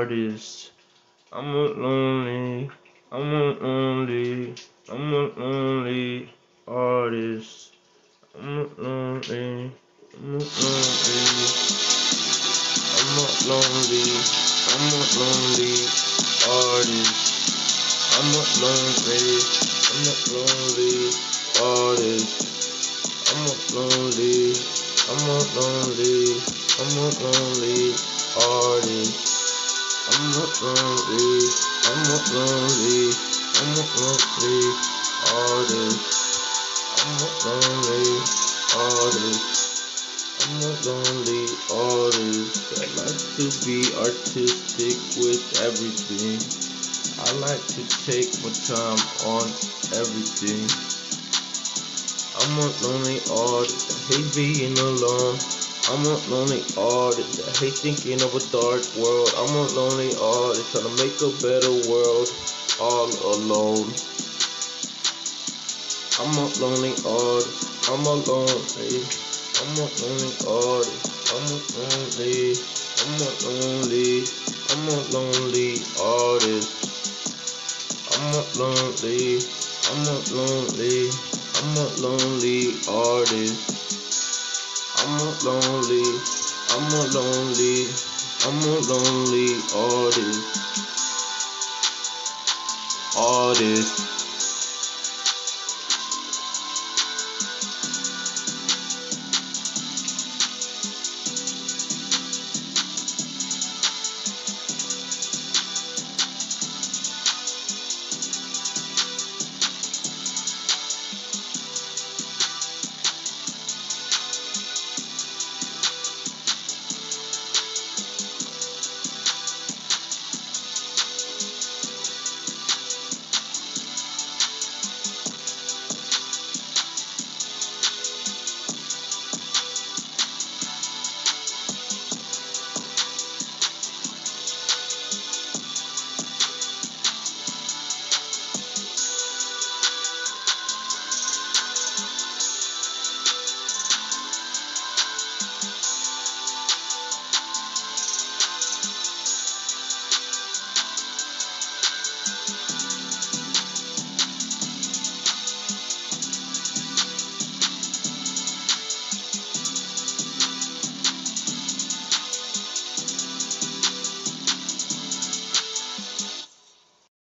artist. I'm a lonely, I'm a lonely, I'm a lonely artist. I'm a lonely, I'm a lonely, I'm a lonely, I'm a lonely artist. I'm a lonely, I'm a lonely artist. I'm a lonely, I'm a lonely, I'm a lonely artist. I'm a lonely, I'm a lonely, I'm a lonely artist. I'm a lonely artist. I'm a lonely artist. I like to be artistic with everything. I like to take my time on everything. I'm a lonely artist. I hate being alone. I'm a lonely artist. I hate thinking of a dark world. I'm a lonely artist trying to make a better world all alone. I'm a lonely artist. I'm a lonely. I'm a lonely artist. I'm a lonely. I'm a lonely. I'm a lonely artist. I'm a lonely. I'm a lonely. I'm a lonely artist. I'm a lonely. I'm a lonely. I'm a lonely artist. Artist.